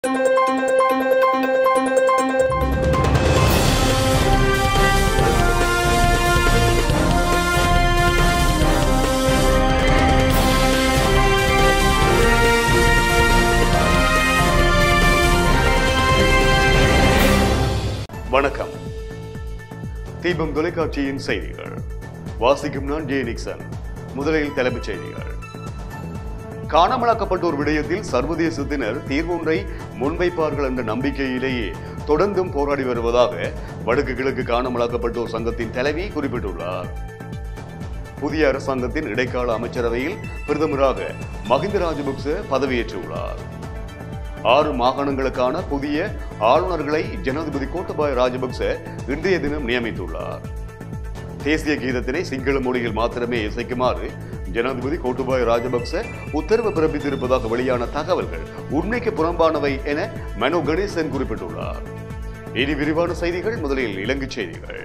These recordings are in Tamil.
வணக்கம். தீபம் தொலைக்காட்சியின் செய்திகள் வாசிக்கும் நான் ஜே நிக்சன். முதலில் தலைப்புச் செய்திகள். காணாமலாக்கப்பட்டோர் விடயத்தில் சர்வதேசத்தினர் தீர்வொன்றை முன்வைப்பார்கள் என்ற நம்பிக்கையிலேயே தொடர்ந்தும் போராடி வருவதாக வடக்கு கிழக்கு காணாமலாக்கப்பட்டோர் சங்கத்தின் தலைவி குறிப்பிட்டுள்ளார். புதிய அரசாங்கத்தின் இடைக்கால அமைச்சரவையில் பிரதமராக மஹிந்த ராஜபக்ச பதவியேற்றுள்ளார். 6 மாகாணங்களுக்கான புதிய ஆளுநர்களை ஜனாதிபதி கோட்டபாய ராஜபக்ச இன்றைய தினம் நியமித்துள்ளார். தேசிய கீதத்தினை சிங்கள மொழியில் மாத்திரமே இசைக்குமாறு ஜனாதிபதி கோட்டபாய ராஜபக்ச உத்தரவு பிறப்பித்திருப்பதாக வெளியான தகவல்கள் உண்மைக்கு புறம்பானவை என மனோ கணேசன் குறிப்பிட்டுள்ளார். இனி விரிவான செய்திகள். முதலில் இலங்கை செய்திகள்.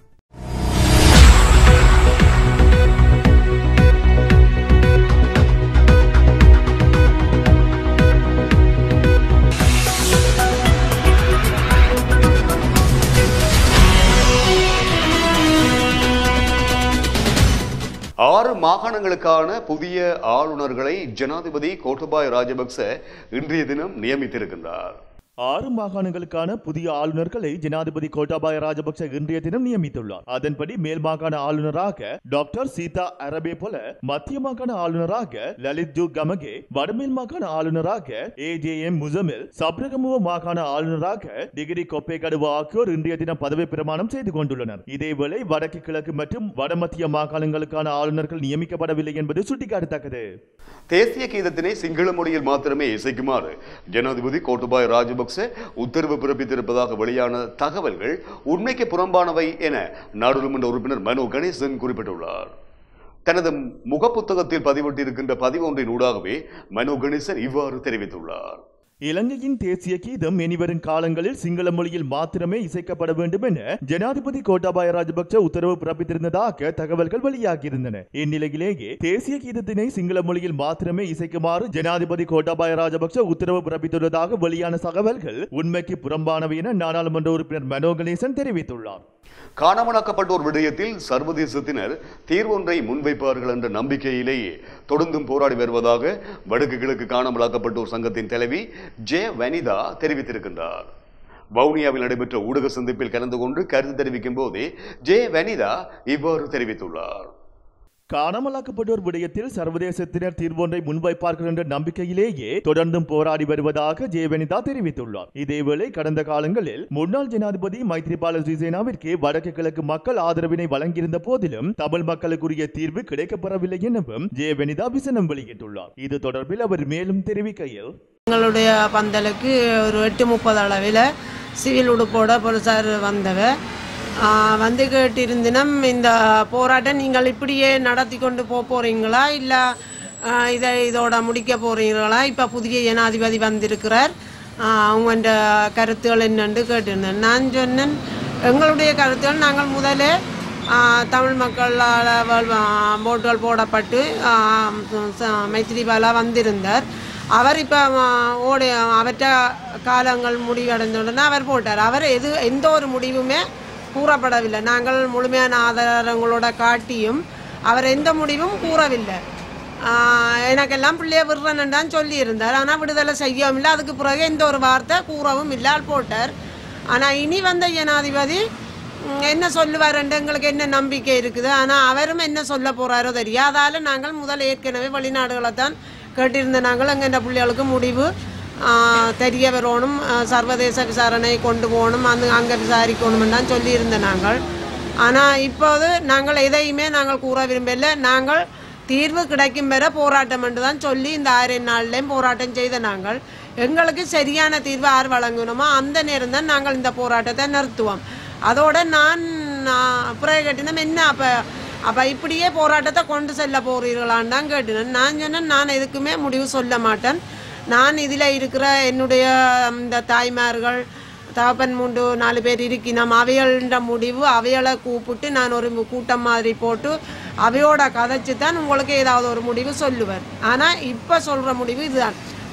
ஆறு மாகாணங்களுக்கான புதிய ஆளுநர்களை ஜனாதிபதி கோட்டபாய ராஜபக்ச இன்றைய தினம் நியமித்திருக்கின்றார். 6 மாகாணங்களுக்கான புதிய ஆளுநர்களை ஜனாதிபதி கோட்டாபாய ராஜபக்ச இன்றைய தினம் நியமித்துள்ளார். அதன்படி மேல் மாகாண ஆளுநராக டாக்டர் சீதா அரபே போல, மத்திய மாகாண ஆளுநராக லலித் ஜூ கமகே, வடமேல் மாகாண ஆளுநராக AJM முசமில், சப்ரகமுவ மாகாண ஆளுநராக டிகிரி கொப்பேகடுவா ஆகியோர் இன்றைய தினம் பதவி பிரமாணம் செய்து கொண்டுள்ளனர். இதேவேளை வடக்கு கிழக்கு மற்றும் வடமத்திய மாகாணங்களுக்கான ஆளுநர்கள் நியமிக்கப்படவில்லை என்பது சுட்டிக்காட்டத்தக்கது. தேசிய கீதத்தினை சிங்கள மொழியில் மாத்திரமே இசைக்குமாறு ஜனாதிபதி கோட்டபாய ராஜபக்ச உத்தரவு பிறப்பித்திருப்பதாக வெளியான தகவல்கள் உண்மைக்கு புறம்பானவை என நாடாளுமன்ற உறுப்பினர் மனோ கணேசன் குறிப்பிட்டுள்ளார். தனது முகப்புத்தகத்தில் பதிவிட்டிருக்கின்ற பதிவு ஒன்றின் ஊடாகவே மனோ கணேசன் இவ்வாறு தெரிவித்துள்ளார். இலங்கையின் தேசிய கீதம் இனிவரும் காலங்களில் சிங்கள மொழியில் மாத்திரமே இசைக்கப்பட வேண்டும் என ஜனாதிபதி கோட்டாபாய ராஜபக்ச உத்தரவு பிறப்பித்திருந்ததாக தகவல்கள் வெளியாகியிருந்தன. இந்நிலையிலேயே தேசிய கீதத்தினை சிங்கள மொழியில் மாத்திரமே இசைக்குமாறு ஜனாதிபதி கோட்டாபாய ராஜபக்ச உத்தரவு பிறப்பித்துள்ளதாக வெளியான தகவல்கள் உண்மைக்கு புறம்பானவை என நாடாளுமன்ற உறுப்பினர் மனோ கணேசன் தெரிவித்துள்ளார். காணாமலாக்கப்பட்டோர் விடயத்தில் சர்வதேசத்தினர் தீர்வொன்றை முன்வைப்பார்கள் என்ற நம்பிக்கையிலேயே தொடர்ந்தும் போராடி வருவதாக வடக்கு கிழக்கு காணாமலாக்கப்பட்டோர் சங்கத்தின் தலைவி ஜே வனிதா தெரிவித்திருக்கின்றார். வவுனியாவில் நடைபெற்ற ஊடக சந்திப்பில் கலந்து கொண்டு கருத்து தெரிவிக்கும் போதே ஜே வனிதா இவ்வாறு தெரிவித்துள்ளார். காணாமலாக்கப்பட்டோர் விடயத்தில் சர்வதேசத்தினர் தீர்வொன்றை முன்வைப்பார்கள் என்ற நம்பிக்கையிலேயே தொடர்ந்தும் போராடி வருவதாக ஜெயவனிதா தெரிவித்துள்ளார். இதேவேளை கடந்த காலங்களில் முன்னாள் ஜனாதிபதி மைத்ரிபால சிறிசேனாவிற்கு வடக்கு கிழக்கு மக்கள் ஆதரவினை வழங்கியிருந்த போதிலும் தமிழ் மக்களுக்குரிய தீர்வு கிடைக்கப்பெறவில்லை எனவும் ஜெயவனிதா விசனம் வெளியிட்டுள்ளார். இது தொடர்பில் அவர் மேலும் தெரிவிக்கையில், எங்களுடைய பந்தலுக்கு ஒரு 8:30 அளவில் சிவில் உடுப்போட போலீசார் வந்து கேட்டிருந்தினம், இந்த போராட்டம் நீங்கள் இப்படியே நடத்தி கொண்டு போறீங்களா, இல்லை இதோட முடிக்க போறீங்களா, இப்போ புதிய ஜனாதிபதி வந்திருக்கிறார், அவங்களோட கருத்துக்கள் என்னென்று கேட்டிருந்தேன். நான் சொன்னேன், எங்களுடைய கருத்துக்கள் நாங்கள் முதலே தமிழ் மக்களால் ஓட்டுகள் போடப்பட்டு மைத்ரிபாலா வந்திருந்தார். அவர் இப்போ அவற்ற காலங்கள் முடிவடைந்துடனே அவர் போட்டார். அவர் எந்த ஒரு முடிவுமே கூறப்படவில்லை. நாங்கள் முழுமையான ஆதாரங்களோட காட்டியும் அவர் எந்த முடிவும் கூறவில்லை. எனக்கெல்லாம் பிள்ளைய விடுறேன்னு தான் சொல்லியிருந்தார். ஆனால் விடுதலை செய்யவும் இல்லை. அதுக்கு பிறகு எந்த ஒரு வார்த்தை கூறவும் இல்லை, போட்டார். ஆனால் இனி வந்த ஜனாதிபதி என்ன சொல்லுவாருன்னு எங்களுக்கு என்ன நம்பிக்கை இருக்குது. ஆனால் அவரும் என்ன சொல்ல போகிறாரோ தெரியாதால நாங்கள் முதல் ஏற்கனவே வெளிநாடுகளை தான் கேட்டிருந்த நாங்கள் எங்கள் பிள்ளைகளுக்கு முடிவு தெரிய வரணும், சர்வதேச விசாரணை கொண்டு போகணும், அங்கே விசாரிக்கணும்னு தான் சொல்லியிருந்தேன் நாங்கள். ஆனால் இப்போது நாங்கள் எதையுமே நாங்கள் கூற விரும்பல. நாங்கள் தீர்வு கிடைக்கும் வரை போராட்டம் என்று தான் சொல்லி இந்த 6 நாள்லேயும் போராட்டம் செய்த நாங்கள். எங்களுக்கு சரியான தீர்வு யார் வழங்கணுமோ அந்த நேரம் தான் நாங்கள் இந்த போராட்டத்தை நிறுத்துவோம். அதோட நான் கட்டினம் என்ன அப்போ இப்படியே போராட்டத்தை கொண்டு செல்ல போகிறீர்களான்னு தான் கேட்டினேன். நான் சொன்னேன், நான் எதுக்குமே முடிவு சொல்ல மாட்டேன். நான் இதில் இருக்கிற என்னுடைய இந்த தாய்மார்கள் தகப்பன் 3-4 பேர் இருக்கினோம். அவைகள முடிவு அவைகளை கூப்பிட்டு நான் ஒரு கூட்டம் மாதிரி போட்டு அவையோட கதைச்சு தான் உங்களுக்கு ஏதாவது ஒரு முடிவு சொல்லுவேன். ஆனால் இப்போ சொல்கிற முடிவு இதுதான்.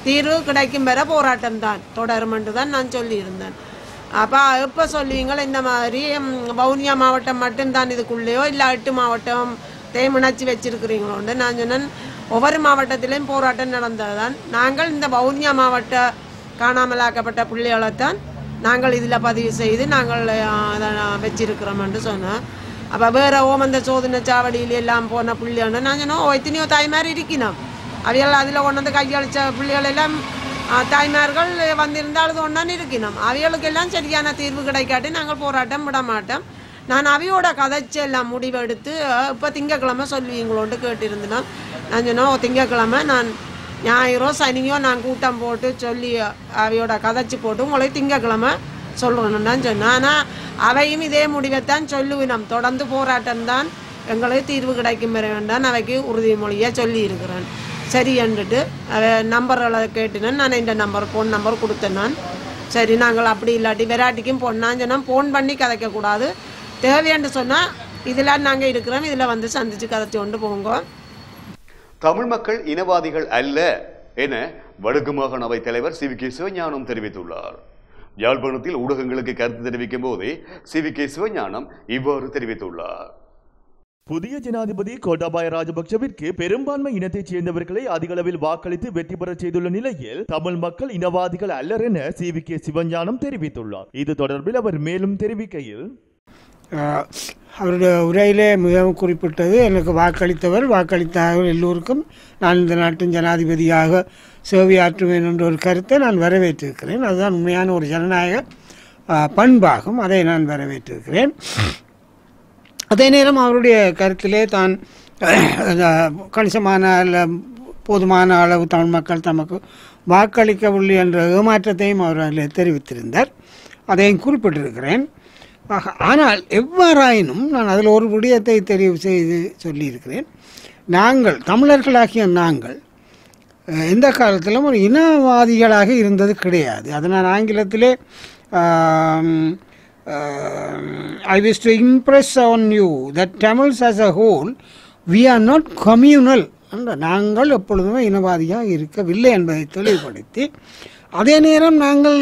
தீர்வு கிடைக்கும் வரை போராட்டம் தான் தொடரும் என்று தான் நான் சொல்லியிருந்தேன். அப்போ எப்போ சொல்லுவீங்களா இந்த மாதிரி வவுனியா மாவட்டம் மட்டும்தான் இதுக்குள்ளேயோ இல்லை 8 மாவட்டம் தேமுணர்ச்சி வச்சிருக்கிறீங்களோன்னு நான் சொன்னேன். ஒவ்வொரு மாவட்டத்திலையும் போராட்டம் நடந்ததுதான். நாங்கள் இந்த வவுனியா மாவட்ட காணாமலாக்கப்பட்ட பிள்ளைகளைத்தான் நாங்கள் இதில் பதிவு செய்து நாங்கள் அதை வச்சிருக்கிறோம் என்று சொன்னேன். அப்போ வேறு ஓமந்த சோதனை சாவடியில் எல்லாம் போன பிள்ளைன்னு நான் சொன்னோம். எத்தனையோ தாய்மார் இருக்கணும், அவைகள் அதில் கொண்டு வந்து கையளித்த பிள்ளைகள் எல்லாம் தாய்மார்கள் வந்திருந்தால் அது ஒன்றான் இருக்கணும். அவைகளுக்கெல்லாம் சரியான தீர்வு கிடைக்காட்டி நாங்கள் போராட்டம் விட மாட்டோம். நான் அவையோட கதைச்சு எல்லாம் முடிவெடுத்து இப்போ திங்கக்கிழமை சொல்லுவீங்களோன்ட்டு கேட்டிருந்தேன். நான் சொன்னோம் திங்கக்கிழமை நான் ஞாயிறோ சனியோ நான் கூட்டம் போட்டு சொல்லி அவையோட கதைச்சி போட்டு உங்களை திங்கக்கிழமை சொல்கிறேன்னு தான் சொன்னேன். ஆனால் அவையும் இதே முடிவைத்தான் சொல்லுவினோம். தொடர்ந்து போராட்டம் தான் எங்களுக்கு தீர்வு கிடைக்கும் வர வேண்டாம் அவைக்கு உறுதிமொழியாக சொல்லியிருக்கிறேன். சரி என்றுட்டு நம்பர்களை கேட்டுனேன். நான் இந்த ஃபோன் நம்பர் கொடுத்தேன். நான் சரி நாங்கள் அப்படி இல்லாட்டி வெராட்டிக்கும் பொண்ணான்னு சொன்னால் ஃபோன் பண்ணி கதைக்கக்கூடாது, தேவையான்னு சொன்னால் இதில் நாங்கள் இருக்கிறோம், இதில் வந்து சந்தித்து கதைச்சி கொண்டு போங்க. தமிழ் மக்கள் இனவாதிகள் அல்ல என வடக்கு மாகாண அவைத் தலைவர் சி.வி.கே. சிவஞானம் தெரிவித்துள்ளார். யாழ்ப்பாணத்தில் ஊடகங்களுக்கு கருத்து தெரிவிக்கும் போதே சி.வி.கே. சிவஞானம் இவ்வாறு தெரிவித்துள்ளார். புதிய ஜனாதிபதி கோட்டாபாய ராஜபக்சவிற்கு பெரும்பான்மை இனத்தைச் சேர்ந்தவர்களை அதிக அளவில் வாக்களித்து வெற்றி பெற செய்துள்ள நிலையில் தமிழ் மக்கள் இனவாதிகள் அல்லர் என சி.வி.கே. சிவஞானம் தெரிவித்துள்ளார். இது தொடர்பில் அவர் மேலும் தெரிவிக்கையில், அவருடைய உரையிலே மிகவும் குறிப்பிட்டது, எனக்கு வாக்களித்தவர்கள் எல்லோருக்கும் நான் இந்த நாட்டின் ஜனாதிபதியாக சேவையாற்றுவேன் என்ற ஒரு கருத்தை நான் வரவேற்றிருக்கிறேன். அதுதான் உண்மையான ஒரு ஜனநாயக பண்பாகும். அதை நான் வரவேற்றிருக்கிறேன். அதே நேரம் அவருடைய கருத்திலே தான் கணிசமான போதுமான அளவு தமிழ் மக்கள் தமக்கு வாக்களிக்கவில்லை என்ற ஏமாற்றத்தையும் அவர் அதில் தெரிவித்திருந்தார். அதையும் குறிப்பிட்டிருக்கிறேன். ஆனால் எவ்வாறாயினும் நான் அதில் ஒரு விடயத்தை தெரிவு செய்து சொல்லியிருக்கிறேன். நாங்கள் தமிழர்களாகிய நாங்கள் எந்த காலத்திலும் ஒரு இனவாதிகளாக இருந்தது கிடையாது. அதை நான் ஆங்கிலத்திலே I wish to impress on you that Tamils as a whole, we are not communal. நாங்கள் எப்பொழுதுமே இனவாதியாக இருக்கவில்லை என்பதை தெளிவுபடுத்தி, அதே நேரம் நாங்கள்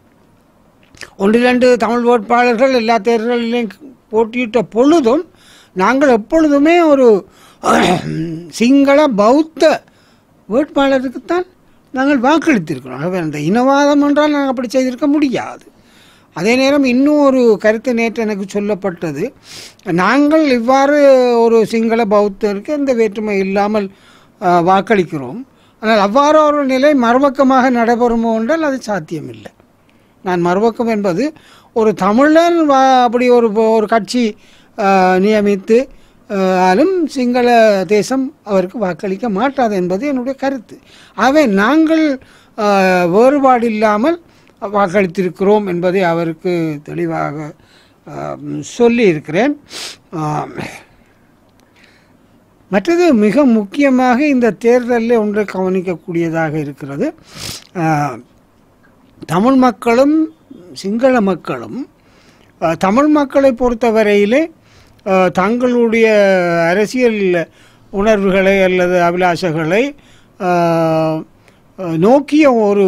1-2 தமிழ் வேட்பாளர்கள் எல்லா தேர்தலிலும் போட்டியிட்ட பொழுதும் நாங்கள் எப்பொழுதுமே ஒரு சிங்கள பௌத்த வேட்பாளருக்குத்தான் நாங்கள் வாக்களித்திருக்கிறோம். ஆகவே அந்த இனவாதம் என்றால் நாங்கள் அப்படி செய்திருக்க முடியாது. அதே நேரம் இன்னும் ஒரு கருத்து நேற்று எனக்கு சொல்லப்பட்டது, நாங்கள் இவ்வாறு ஒரு சிங்கள பௌத்தருக்கு எந்த வேற்றுமை இல்லாமல் வாக்களிக்கிறோம், ஆனால் அவ்வாறு ஒரு நிலை மறுபக்கமாக நடைபெறுமோ என்றால் அது சாத்தியமில்லை. நான் மறுபக்கம் என்பது ஒரு தமிழர் அப்படி ஒரு கட்சி நியமித்து ஆலும் சிங்கள தேசம் அவருக்கு வாக்களிக்க மாட்டாது என்பது என்னுடைய கருத்து. ஆகவே நாங்கள் வேறுபாடு இல்லாமல் வாக்களித்திருக்கிறோம் என்பதை அவருக்கு தெளிவாக சொல்லியிருக்கிறேன். மற்றது மிக முக்கியமாக இந்த தேர்தலில் ஒன்றை கவனிக்கக்கூடியதாக இருக்கிறது. தமிழ் மக்களும் சிங்கள மக்களும் தமிழ் மக்களை பொறுத்தவரையிலே தங்களுடைய அரசியல் உணர்வுகளை அல்லது அபிலாஷைகளை நோக்கிய ஒரு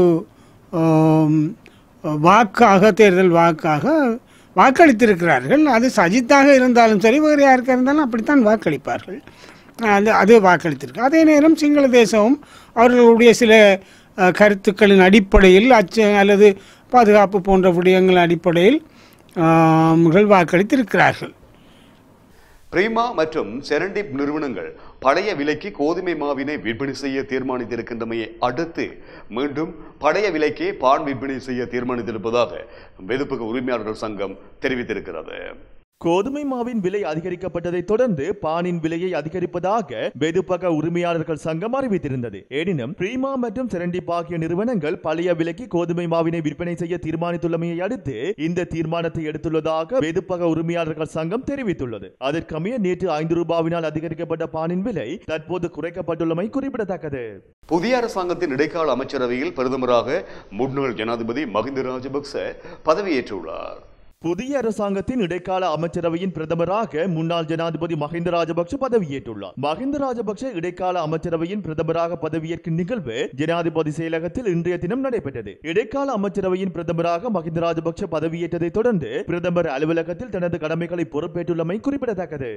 வாக்காக தேர்தல் வாக்காக வாக்களித்திருக்கிறார்கள். அது சஜித்தாக இருந்தாலும் சரி, வேறு யாருக்காக இருந்தாலும் அப்படித்தான் வாக்களிப்பார்கள். அது வாக்களித்திருக்கு. அதே நேரம் சிங்கள தேசமும் அவர்களுடைய சில கருத்துக்களின் அடிப்படையில் அல்லது பாதுகாப்பு போன்ற விடயங்களின் அடிப்படையில் வாக்களித்திருக்கிறார்கள். பிரீமா மற்றும் செரண்டிப் நிறுவனங்கள் பழைய விலைக்கு கோதுமை மாவினை விற்பனை செய்ய தீர்மானித்திருக்கின்றமையை அடுத்து மீண்டும் பழைய விலைக்கே பான் விற்பனை செய்ய தீர்மானித்திருப்பதாக வெதுப்பக உரிமையாளர்கள் சங்கம் தெரிவித்திருக்கிறது. கோதுமை மாவின் விலை அதிகரிக்கப்பட்டதை தொடர்ந்து பானின் விலையை அதிகரிப்பதாக வெதுப்பக உரிமையாளர்கள் சங்கம் அறிவித்திருந்தது. எனினும் பிரீமா மற்றும் செரண்டிப் ஆகிய நிறுவனங்கள் பழைய விலைக்கு கோதுமை மாவினை விற்பனை செய்ய தீர்மானித்துள்ளமையை அடுத்து இந்த தீர்மானத்தை எடுத்துள்ளதாக வெதுப்பக உரிமையாளர்கள் சங்கம் தெரிவித்துள்ளது. அதற்கமைய நேற்று 5 ரூபாவினால் அதிகரிக்கப்பட்ட பானின் விலை தற்போது குறைக்கப்பட்டுள்ளமை குறிப்பிடத்தக்கது. புதிய அரசாங்கத்தின் இடைக்கால அமைச்சரவையில் பிரதமராக முன்னாள் ஜனாதிபதி மஹிந்த ராஜபக்ச பதவியேற்றுள்ளார். புதிய அரசாங்கத்தின் இடைக்கால அமைச்சரவையின் பிரதமராக முன்னாள் ஜனாதிபதி மஹிந்த ராஜபக்ஷ பதவியேற்றுள்ளார். மஹிந்த ராஜபக்ஷ இடைக்கால அமைச்சரவையின் பிரதமராக பதவியேற்கும் நிகழ்வு ஜனாதிபதி செயலகத்தில் இன்றைய தினம் நடைபெற்றது. இடைக்கால அமைச்சரவையின் பிரதமராக மஹிந்த ராஜபக்ஷ பதவியேற்றதை தொடர்ந்து பிரதமர் அலுவலகத்தில் தனது கடமைகளை பொறுப்பேற்றுள்ளமை குறிப்பிடத்தக்கது.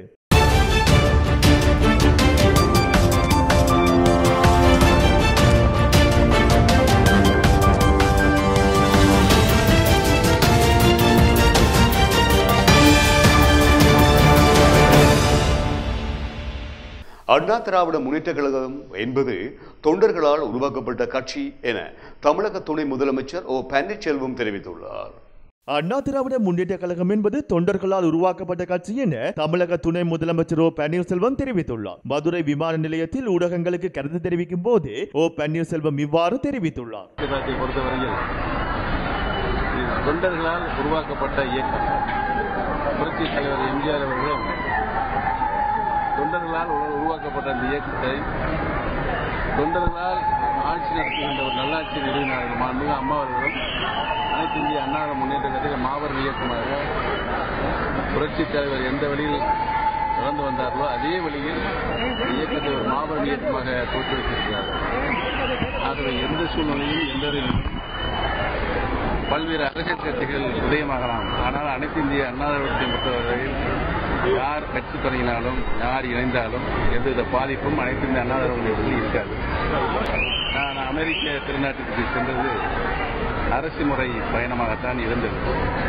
அண்ணா திராவிட முன்னேற்ற கழகம் என்பது தொண்டர்களால் உருவாக்கப்பட்ட கட்சி என தமிழக துணை முதலமைச்சர் ஓ பன்னீர்செல்வம் தெரிவித்துள்ளார். அண்ணா திராவிட முன்னேற்ற கழகம் என்பது தொண்டர்களால் உருவாக்கப்பட்ட கட்சி என தமிழக துணை முதலமைச்சர் ஓ பன்னீர்செல்வம் தெரிவித்துள்ளார். மதுரை விமான நிலையத்தில் ஊடகங்களுக்கு கருத்து தெரிவிக்கும் போது ஓ பன்னீர்செல்வம் இவ்வாறு தெரிவித்துள்ளார். பொறுத்தவரையில் தொண்டர்களால் உருவாக்கப்பட்ட இயக்கம் புரட்சி தலைவர் எம்ஜிஆர் அவர்களும் தொண்டர்களால் உருவாக்கப்பட்ட அந்த இயக்கத்தை தொண்டர்களால் ஆட்சி நடத்துகின்ற ஒரு நல்லாட்சி நிறுவனர்கள் மாண்புமிகு அம்மா அவர்களும் அனைத்து இந்திய அண்ணா முன்னேற்ற கழக மாபெரும் இயக்கமாக புரட்சித் தலைவர் எந்த வழியில் நடந்து வந்தார்களோ அதே வழியில் இயக்கத்தை ஒரு மாபெரும் இயக்கமாக தோற்றுவித்திருக்கிறார்கள். ஆகவே எந்த சூழ்நிலையும் எந்த பல்வேறு அரசியல் கட்சிகள் உதயமாகலாம். ஆனால் அனைத்து இந்திய அண்ணா திராவிடத்தை பொறுத்தவரையில் யார் கட்சி தொடங்கினாலும் யார் இணைந்தாலும் எந்தவித பாதிப்பும் அனைத்து இந்திய அண்ணா திராவிடத்தில் இருக்காது. நான் அமெரிக்க திருநாட்டுக்கு சென்றது அரசு முறை பயணமாகத்தான் இருந்தது.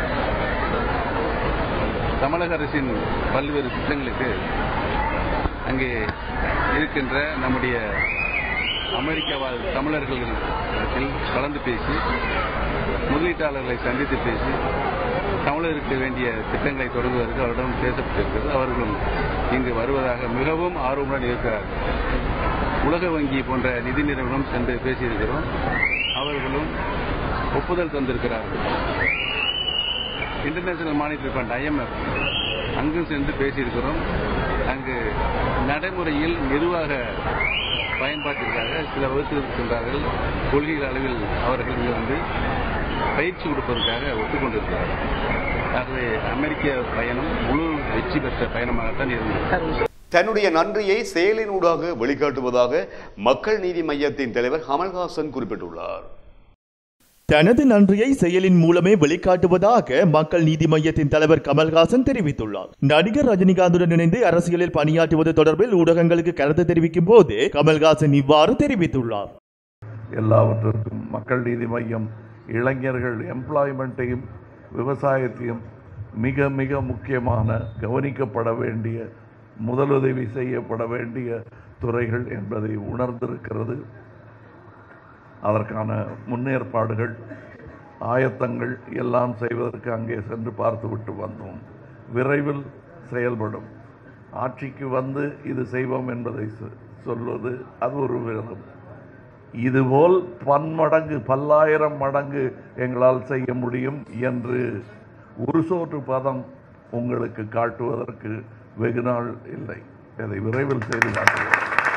தமிழக அரசின் பல்வேறு திட்டங்களுக்கு அங்கே இருக்கின்ற நம்முடைய அமெரிக்க வாழ் தமிழர்களிடத்தில் கலந்து பேசி முதலீட்டாளர்களை சந்தித்து பேசி தமிழருக்கு வேண்டிய திட்டங்களை தொடங்குவதற்கு அவரிடம் பேசப்பட்டிருக்கிறது. அவர்களும் இங்கு வருவதாக மிகவும் ஆர்வமுடன் இருக்கிறார்கள். உலக வங்கி போன்ற நிதி நிறுவனம் சென்று பேசியிருக்கிறோம். அவர்களும் ஒப்புதல் தந்திருக்கிறார்கள். இன்டர்நேஷனல் மானிட்டரி ஃபண்ட் IMF அங்கும் சென்று பேசியிருக்கிறோம். அங்கு நடைமுறையில் மெதுவாக பயன்பாட்டிற்காக சில வகுத்திருக்கின்றார்கள். கொள்கை அளவில் அவர்கள் இங்கு வந்து பயிற்சி கொடுப்பதற்காக ஒப்புக்கொண்டிருக்கிறார்கள். ஆகவே அமெரிக்க பயணம் முழு வெற்றி பெற்ற பயணமாகத்தான் இருந்தது. தன்னுடைய நன்றியை செயலினூடாக வெளிக்காட்டுவதாக மக்கள் நீதி மையத்தின் தலைவர் கமல்ஹாசன் குறிப்பிட்டுள்ளார். தனது நன்றியை செயலின் மூலமே வெளிக்காட்டுவதாக மக்கள் நீதி மையத்தின் தலைவர் கமல்ஹாசன் தெரிவித்துள்ளார். நடிகர் ரஜினிகாந்துடன் இணைந்து அரசியலில் பணியாற்றுவது தொடர்பில் ஊடகங்களுக்கு கருத்து தெரிவிக்கும் போது கமல்ஹாசன் இவ்வாறு தெரிவித்துள்ளார். எல்லாவற்றிற்கும் மக்கள் நீதி மையம் இளைஞர்கள் எம்ப்ளாய்மெண்ட்டையும் விவசாயத்தையும் மிக மிக முக்கியமான கவனிக்கப்பட வேண்டிய முதலுதவி செய்யப்பட வேண்டிய துறைகள் என்பதை உணர்ந்திருக்கிறது. அதற்கான முன்னேற்பாடுகள் ஆயத்தங்கள் எல்லாம் செய்வதற்கு அங்கே சென்று பார்த்துவிட்டு வந்தோம். விரைவில் செயல்படும். ஆட்சிக்கு வந்து இது செய்வோம் என்பதை சொல்வது அது ஒரு விதம். இதுபோல் பன்மடங்கு பல்லாயிரம் மடங்கு எங்களால் செய்ய முடியும் என்று ஒரு சோற்று பதம் உங்களுக்கு காட்டுவதற்கு வெகு நாள் இல்லை. அதை விரைவில் செய்து காட்டுவோம்.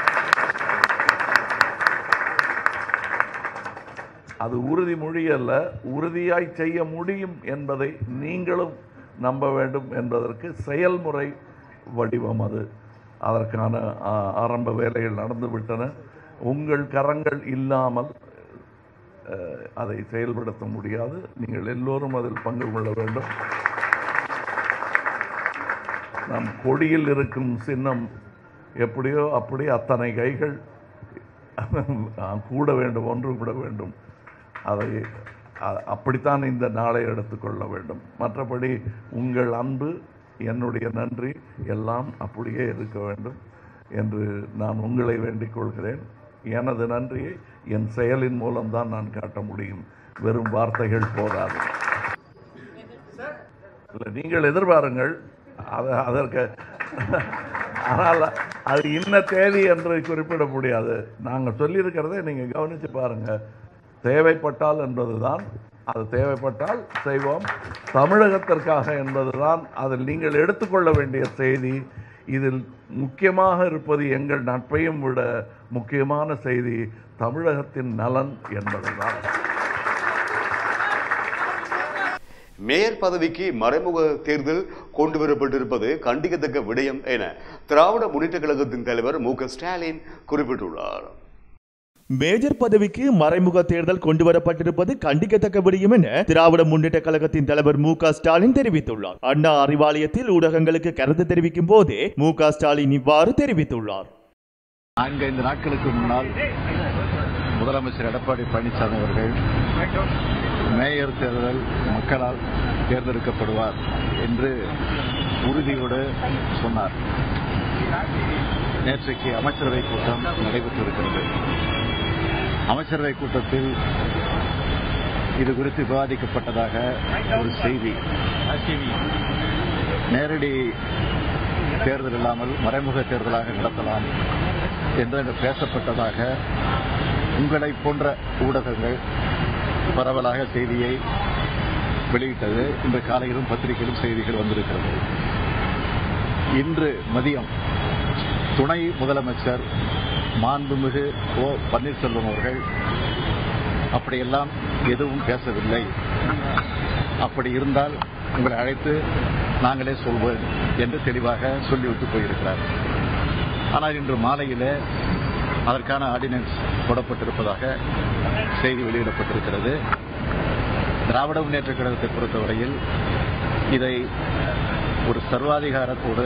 அது உறுதிமொழி அல்ல, உறுதியாய் செய்ய முடியும் என்பதை நீங்களும் நம்ப வேண்டும் என்பதற்கு செயல்முறை வடிவம் அது. அதற்கான ஆரம்ப வேலைகள் நடந்துவிட்டன. உங்கள் கரங்கள் இல்லாமல் அதை செயல்படுத்த முடியாது. நீங்கள் எல்லோரும் அதில் பங்கு கொள்ள வேண்டும். நம் கொடியில் இருக்கும் சின்னம் எப்படியோ அப்படி அத்தனை கைகள் கூட வேண்டும், ஒன்று கூட வேண்டும். அதை அப்படித்தான் இந்த நாளை எடுத்துக்கொள்ள வேண்டும். மற்றபடி உங்கள் அன்பு, என்னுடைய நன்றி எல்லாம் அப்படியே இருக்க வேண்டும் என்று நான் உங்களை வேண்டிக் கொள்கிறேன். எனது நன்றியை என் செயலின் மூலம்தான் நான் காட்ட முடியும். வெறும் வார்த்தைகள் போதாது. நீங்கள் எதிர்பாருங்கள். அதற்கு ஆனால் அது இன்ன தேதி என்று குறிப்பிட முடியாது. நாங்கள் சொல்லியிருக்கிறதை நீங்கள் கவனித்து பாருங்கள். தேவைப்பட்டால் என்பதுதான், அது தேவைப்பட்டால் செய்வோம். தமிழகத்திற்காக என்பதுதான் அதில் நீங்கள் எடுத்துக்கொள்ள வேண்டிய செய்தி. இதில் முக்கியமாக இருப்பது எங்கள் நட்பையும் விட முக்கியமான செய்தி தமிழகத்தின் நலன் என்பதுதான். மேயர் பதவிக்கு மறைமுக தேர்தல் கொண்டுவரப்பட்டிருப்பது கண்டிக்கத்தக்க விடயம் என திராவிட முன்னேற்றக் கழகத்தின் தலைவர் மு.க. ஸ்டாலின் குறிப்பிட்டுள்ளார். மேஜர் பதவிக்கு மறைமுக தேர்தல் கொண்டுவரப்பட்டிருப்பது கண்டிக்கத்தக்க விடயம் என திராவிட முன்னேற்ற கழகத்தின் தலைவர் மு.க. ஸ்டாலின் தெரிவித்துள்ளார். அண்ணா அறிவாலயத்தில் ஊடகங்களுக்கு கருத்து தெரிவிக்கும் போதே மு.க. ஸ்டாலின் இவ்வாறு தெரிவித்துள்ளார். 4-5 நாட்களுக்கு முன்னால் முதலமைச்சர் எடப்பாடி பழனிசாமி அவர்கள் மேயர் தேர்தல் மக்களால் தேர்ந்தெடுக்கப்படுவார் என்று உறுதியோடு சொன்னார். நேற்றைக்கு அமைச்சரவை கூட்டம் நடைபெற்றிருக்கிறது. அமைச்சரவை கூட்டத்தில் இது குறித்து விவாதிக்கப்பட்டதாக ஒரு செய்தி. நேரடி தேர்தல் இல்லாமல் மறைமுக தேர்தலாக நடத்தலாம் என்று பேசப்பட்டதாக உங்களை போன்ற ஊடகங்கள் பரவலாக செய்தியை வெளியிட்டது. இன்று காலையிலும் பத்திரிகையிலும் செய்திகள் வந்திருக்கிறது. இன்று மதியம் துணை முதலமைச்சர் மாண்புமிகு ஓ. பன்னீர்செல்வம் அவர்கள் அப்படியெல்லாம் எதுவும் பேசவில்லை, அப்படி இருந்தால் உங்களை அழைத்து நாங்களே சொல்வோம் என்று தெளிவாக சொல்லிவிட்டு போயிருக்கிறார். ஆனால் இன்று மாலையிலே அதற்கான ஆர்டினன்ஸ் போடப்பட்டிருப்பதாக செய்தி வெளியிடப்பட்டிருக்கிறது. திராவிட முன்னேற்ற கழகத்தை பொறுத்தவரையில் இதை ஒரு சர்வாதிகாரத்தோடு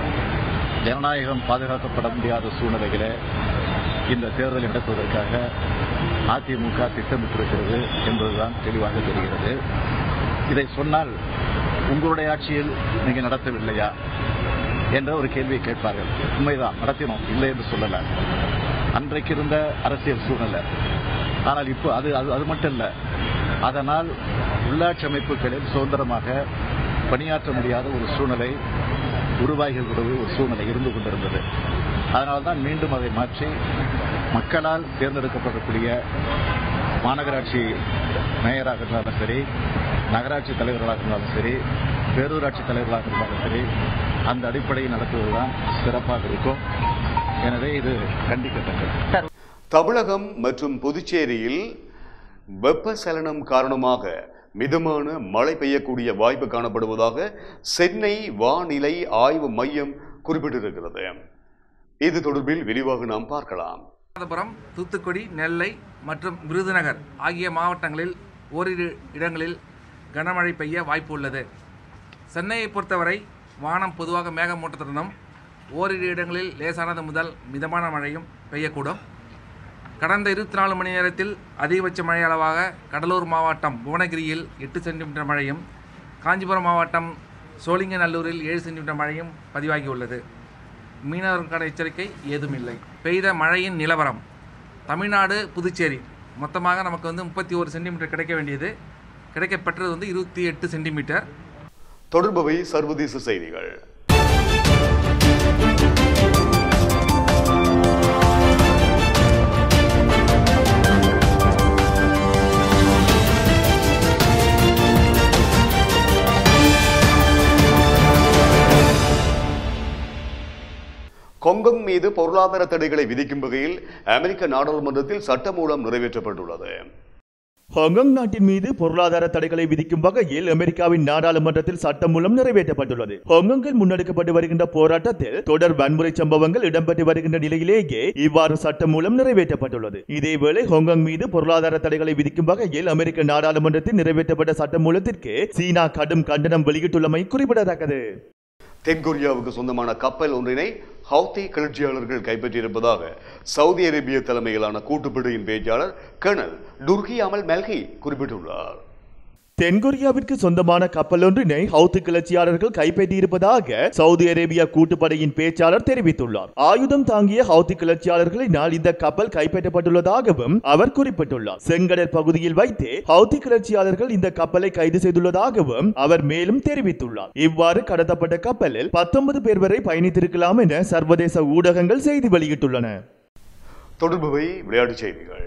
ஜனநாயகம் பாதுகாக்கப்பட முடியாத சூழ்நிலையில இந்த தேர்தலை நடத்துவதற்காக அதிமுக திட்டமிட்டிருக்கிறது என்பதுதான் தெளிவாக தெரிகிறது. இதை சொன்னால் உங்களுடைய ஆட்சியில் நீங்க நடத்தவில்லையா என்ற ஒரு கேள்வியை கேட்பார்கள். உண்மைதான், நடத்தினோம், இல்லை என்று சொல்லல. அன்றைக்கு இருந்த அரசியல் சூழ்நிலை. ஆனால் இப்போ அது மட்டும் இல்ல, அதனால் உள்ளாட்சி அமைப்புகளில் சுதந்திரமாக பணியாற்ற முடியாத ஒரு சூழ்நிலை உருவாகிய ஒரு சூழ்நிலை இருந்து கொண்டிருந்தது. அதனால்தான் மீண்டும் அதை மாற்றி மக்களால் தேர்ந்தெடுக்கப்படக்கூடிய மாநகராட்சி மேயராக இருந்தாலும் சரி, நகராட்சி தலைவர்களாக இருந்தாலும் சரி, பேரூராட்சி தலைவர்களாக இருந்தாலும் சரி, அந்த அடிப்படையில் நடத்துவதுதான் சிறப்பாக இருக்கும். எனவே இது கண்டிக்கத்தக்கது. தமிழகம் மற்றும் புதுச்சேரியில் வெப்பச்சலனம் காரணமாக மிதமான மழை பெய்யக்கூடிய வாய்ப்பு காணப்படுவதாக சென்னை வானிலை ஆய்வு மையம் குறிப்பிட்டிருக்கிறது. இது தொடர்பில் விரிவாக நாம் பார்க்கலாம். ராமநாதபுரம், தூத்துக்குடி, நெல்லை மற்றும் விருதுநகர் ஆகிய மாவட்டங்களில் ஓரிரு இடங்களில் கனமழை பெய்ய வாய்ப்பு உள்ளது. சென்னையை பொறுத்தவரை வானம் பொதுவாக மேகமூட்டத்துடனும் ஓரிரு இடங்களில் லேசானது முதல் மிதமான மழையும் பெய்யக்கூடும். கடந்த 24 மணி நேரத்தில் அதிகபட்ச மழை அளவாக கடலூர் மாவட்டம் புவனகிரியில் 8 சென்டிமீட்டர் மழையும், காஞ்சிபுரம் மாவட்டம் சோழிங்கநல்லூரில் 7 சென்டிமீட்டர் மழையும் பதிவாகியுள்ளது. மீனவர்களுக்கான எச்சரிக்கை ஏதுமில்லை. பெய்த மழையின் நிலவரம்: தமிழ்நாடு, புதுச்சேரி மொத்தமாக நமக்கு 31 சென்டிமீட்டர் கிடைக்க வேண்டியது, கிடைக்கப்பெற்றது 28 சென்டிமீட்டர். தொடர்பவை சர்வதேச செய்திகள். கொங்கங் மீது பொருளாதார தடைகளை விதிக்கும் வகையில் அமெரிக்க நாடாளுமன்றத்தில் சட்டமூலம் நிறைவேற்றப்பட்டுள்ளது. ஹாங்காங் நாட்டின் மீது பொருளாதார தடைகளை விதிக்கும் வகையில் அமெரிக்காவின் நாடாளுமன்றத்தில் சட்டமூலம் நிறைவேற்றப்பட்டுள்ளது. ஹாங்காங்கில் முன்னெடுக்கப்பட்டு வருகின்ற போராட்டத்தில் தொடர் வன்முறை சம்பவங்கள் இடம்பெற்று வருகின்ற நிலையிலேயே இவ்வாறு சட்டமூலம் நிறைவேற்றப்பட்டுள்ளது. இதேவேளை ஹாங்காங் மீது பொருளாதார தடைகளை விதிக்கும் வகையில் அமெரிக்க நாடாளுமன்றத்தில் நிறைவேற்றப்பட்ட சட்டமூலத்திற்கு சீனா கடும் கண்டனம் வெளியிட்டுள்ளமை குறிப்பிடத்தக்கது. தென்கொரியாவுக்கு சொந்தமான கப்பல் ஒன்றினை ஹவுதி கிளர்ச்சியாளர்கள் கைப்பற்றியிருப்பதாக சவுதி அரேபிய தலைமையிலான கூட்டுப்படையின் பேச்சாளர் கர்னல் டுர்கி அமல் மெல்கி குறிப்பிட்டுள்ளார். தென்கொரியாவிற்கு சொந்தமான கப்பல் ஒன்றினை ஹவுதி கிளர்ச்சியாளர்கள் கைப்பற்றியிருப்பதாக சவுதி அரேபியா கூட்டுப்படையின் பேச்சாளர் தெரிவித்துள்ளார். ஆயுதம் தாங்கிய ஹவுதி கிளர்ச்சியாளர்களினால் இந்த கப்பல் கைப்பற்றப்பட்டுள்ளதாகவும் அவர் குறிப்பிட்டுள்ளார். செங்கடல் பகுதியில் வைத்து ஹவுதி கிளர்ச்சியாளர்கள் இந்த கப்பலை கைது செய்துள்ளதாகவும் அவர் மேலும் தெரிவித்துள்ளார். இவ்வாறு கடத்தப்பட்ட கப்பலில் 19 பேர் வரை பயணித்திருக்கலாம் என சர்வதேச ஊடகங்கள் செய்தி வெளியிட்டுள்ளன. தொடர்புவை விளையாட்டுச் செய்திகள்.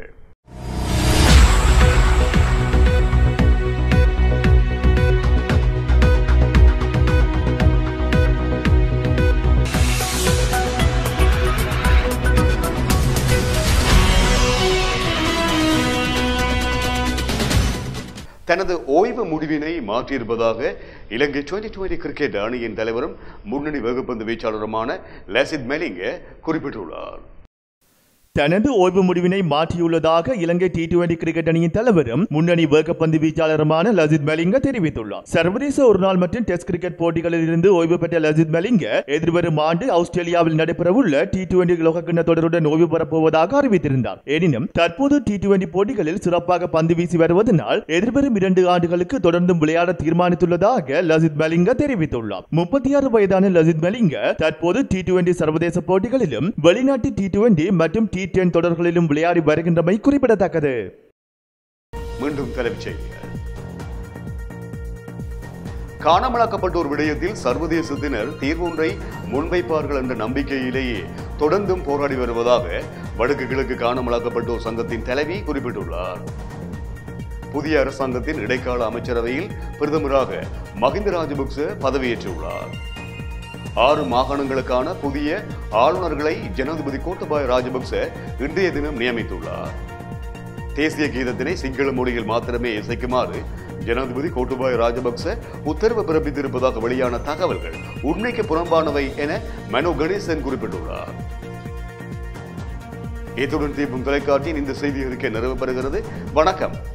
தனது தனது ஓய்வு முடிவினை மாற்றியிருப்பதாக இலங்கை 2020 கிரிக்கெட் அணியின் தலைவரும் முன்னணி வேகப்பந்து வீச்சாளருமான லசித் மெலிங்க குறிப்பிட்டுள்ளார். தனது ஓய்வு முடிவினை மாற்றியுள்ளதாக இலங்கை T20 கிரிக்கெட் அணியின் தலைவரும் முன்னணி வேகப்பந்து வீச்சாளருமான லசித் மெலிங்க தெரிவித்துள்ளார். சர்வதேச ஒருநாள் மற்றும் டெஸ்ட் கிரிக்கெட் போட்டிகளில் இருந்து ஓய்வு பெற்ற லசித் மெலிங்க எதிர்வரும் ஆண்டு ஆஸ்திரேலியாவில் நடைபெறவுள்ள T20 உலகக்கிண்ண தொடருடன் ஓய்வு பெறப்போவதாக அறிவித்திருந்தார். எனினும் தற்போது T20 போட்டிகளில் சிறப்பாக பந்து வீசி வருவதனால் எதிர்வரும் 2 ஆண்டுகளுக்கு தொடர்ந்தும் விளையாட தீர்மானித்துள்ளதாக லசித் மெலிங்க தெரிவித்துள்ளார். 36 வயதான லசித் மெலிங்க தற்போது T20 சர்வதேச போட்டிகளிலும் வெளிநாட்டு T20 மற்றும் T10 தொடர்களிலும் விளையாடி வருகின்றமை குறிப்பிடத்தக்கது. மீண்டும் தலைப்புச் செய்திகள். காணாமலாக்கப்பட்டோர் விடயத்தில் சர்வதேசத்தினர் தீர்வொன்றை முன்வைப்பார்கள் என்ற நம்பிக்கையிலேயே தொடர்ந்தும் போராடி வருவதாக வடக்கு கிழக்கு காணாமலாக்கப்பட்டோர் சங்கத்தின் தலைவி குறிப்பிட்டுள்ளார். புதிய அரசாங்கத்தின் இடைக்கால அமைச்சரவையில் பிரதமராக மஹிந்த ராஜபக்ச பதவியேற்றுள்ளார். 6 மாகாணங்களுக்கான புதிய ஆளுநர்களை ஜனாதிபதி கோட்டபாய ராஜபக்ச இன்றைய தினம் நியமித்துள்ளார். தேசிய கீதத்தினை சிங்கள மொழியில் மாத்திரமே இசைக்குமாறு ஜனாதிபதி கோட்டபாய ராஜபக்ச உத்தரவு பிறப்பித்திருப்பதாக வெளியான தகவல்கள் உண்மைக்கு புறம்பானவை என மனோ கணேசன் குறிப்பிட்டுள்ளார். இத்துடன் தீபம் தொலைக்காட்சியின் இந்த செய்தி அறிக்கை நிறைவு பெறுகிறது. வணக்கம்.